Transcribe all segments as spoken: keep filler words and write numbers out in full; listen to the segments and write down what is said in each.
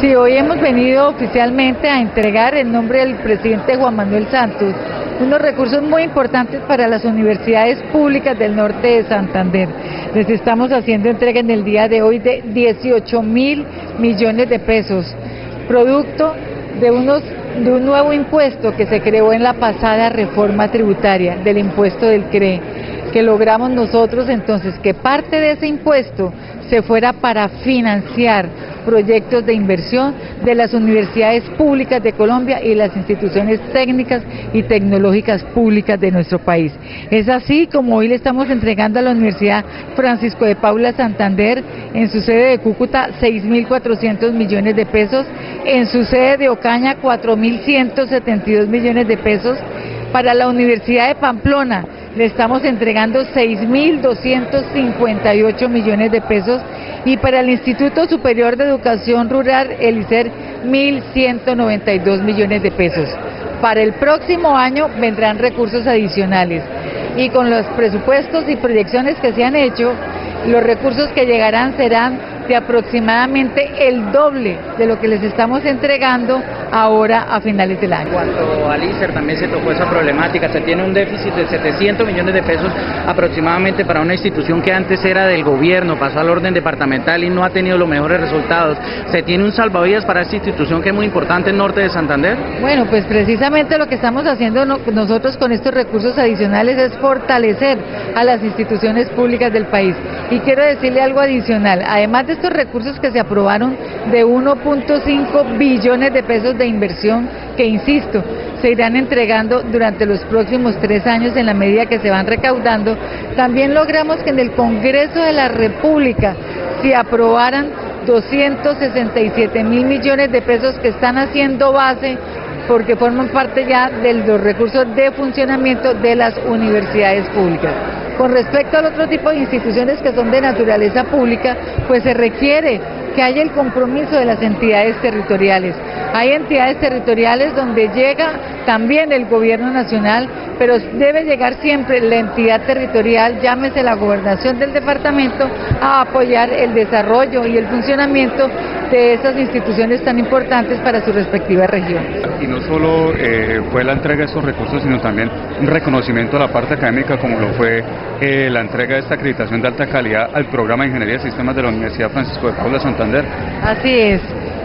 Sí, hoy hemos venido oficialmente a entregar en nombre del presidente Juan Manuel Santos unos recursos muy importantes para las universidades públicas del norte de Santander. Les estamos haciendo entrega en el día de hoy de dieciocho mil millones de pesos, producto de, unos, de un nuevo impuesto que se creó en la pasada reforma tributaria, del impuesto del C R E, que logramos nosotros entonces que parte de ese impuesto se fuera para financiar proyectos de inversión de las universidades públicas de Colombia y las instituciones técnicas y tecnológicas públicas de nuestro país. Es así como hoy le estamos entregando a la Universidad Francisco de Paula Santander, en su sede de Cúcuta, seis mil cuatrocientos millones de pesos, en su sede de Ocaña, cuatro mil ciento setenta y dos millones de pesos, para la Universidad de Pamplona le estamos entregando seis mil doscientos cincuenta y ocho millones de pesos, y para el Instituto Superior de Educación Rural, el I C E R, mil ciento noventa y dos millones de pesos. Para el próximo año vendrán recursos adicionales, y con los presupuestos y proyecciones que se han hecho, los recursos que llegarán serán de aproximadamente el doble de lo que les estamos entregando ahora a finales del año. En cuanto al I C E R, también se tocó esa problemática. Se tiene un déficit de setecientos millones de pesos aproximadamente para una institución que antes era del gobierno, pasó al orden departamental y no ha tenido los mejores resultados. ¿Se tiene un salvavidas para esta institución que es muy importante en norte de Santander? Bueno, pues precisamente lo que estamos haciendo nosotros con estos recursos adicionales es fortalecer a las instituciones públicas del país. Y quiero decirle algo adicional: además de estos recursos que se aprobaron de uno punto cinco billones de pesos de inversión, que insisto, se irán entregando durante los próximos tres años en la medida que se van recaudando, también logramos que en el Congreso de la República se aprobaran doscientos sesenta y siete mil millones de pesos que están haciendo base, porque forman parte ya de los recursos de funcionamiento de las universidades públicas. Con respecto al otro tipo de instituciones que son de naturaleza pública, pues se requiere que haya el compromiso de las entidades territoriales. Hay entidades territoriales donde llega también el gobierno nacional, pero debe llegar siempre la entidad territorial, llámese la gobernación del departamento, a apoyar el desarrollo y el funcionamiento de esas instituciones tan importantes para su respectiva región. Y no solo eh, fue la entrega de estos recursos, sino también un reconocimiento a la parte académica, como lo fue eh, la entrega de esta acreditación de alta calidad al programa de Ingeniería de Sistemas de la Universidad Francisco de Paula Santander. Así es.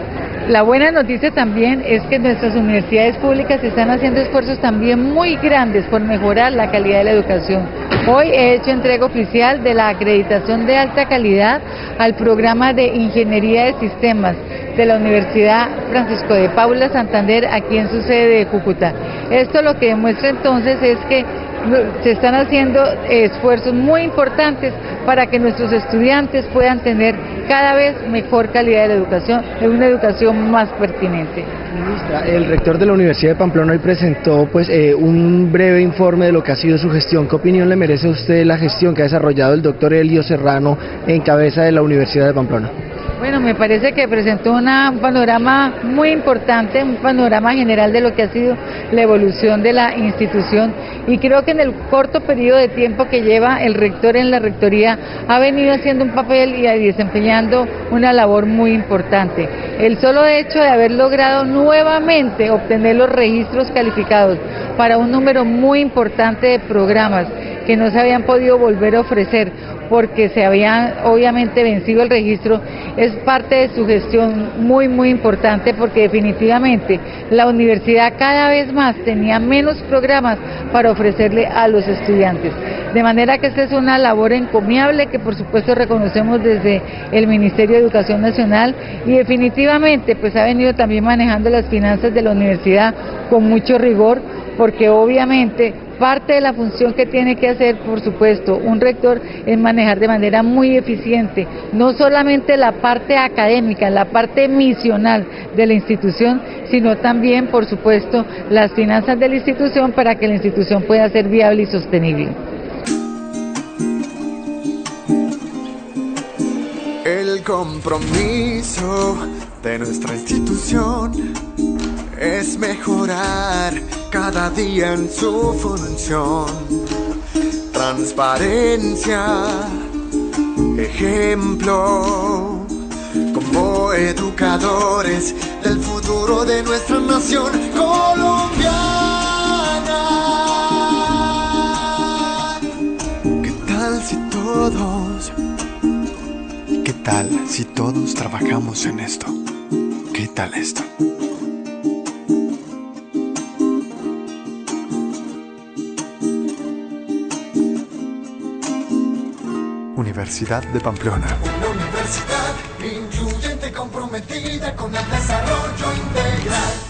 La buena noticia también es que nuestras universidades públicas están haciendo esfuerzos también muy grandes por mejorar la calidad de la educación. Hoy he hecho entrega oficial de la acreditación de alta calidad al programa de Ingeniería de Sistemas de la Universidad Francisco de Paula Santander, aquí en su sede de Cúcuta. Esto lo que demuestra entonces es que se están haciendo esfuerzos muy importantes para que nuestros estudiantes puedan tener cada vez mejor calidad de la educación, de una educación más pertinente. Ministra, el rector de la Universidad de Pamplona hoy presentó pues eh, un breve informe de lo que ha sido su gestión. ¿Qué opinión le merece a usted la gestión que ha desarrollado el doctor Elio Serrano en cabeza de la Universidad de Pamplona? Bueno, me parece que presentó una, un panorama muy importante, un panorama general de lo que ha sido la evolución de la institución, y creo que en el corto periodo de tiempo que lleva el rector en la rectoría ha venido haciendo un papel y desempeñando una labor muy importante. El solo hecho de haber logrado nuevamente obtener los registros calificados para un número muy importante de programas que no se habían podido volver a ofrecer porque se había obviamente vencido el registro, es parte de su gestión muy muy importante, porque definitivamente la universidad cada vez más tenía menos programas para ofrecerle a los estudiantes, de manera que esta es una labor encomiable que por supuesto reconocemos desde el Ministerio de Educación Nacional, y definitivamente pues ha venido también manejando las finanzas de la universidad con mucho rigor, porque obviamente parte de la función que tiene que hacer, por supuesto, un rector es manejar de manera muy eficiente, no solamente la parte académica, la parte misional de la institución, sino también, por supuesto, las finanzas de la institución para que la institución pueda ser viable y sostenible. El compromiso de nuestra institución es mejorar cada día en su función. Transparencia, ejemplo, como educadores del futuro de nuestra nación colombiana. ¿Qué tal si todos, qué tal si todos trabajamos en esto? ¿Qué tal esto? Universidad de Pamplona. Una universidad incluyente, comprometida con el desarrollo integral.